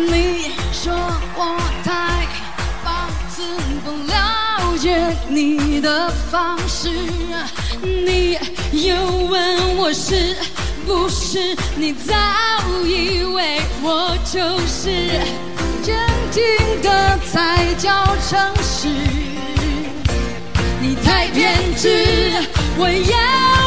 你说我太放肆，不了解你的方式。你又问我是不是你早以为我就是坚定的才叫诚实。你太偏执，我要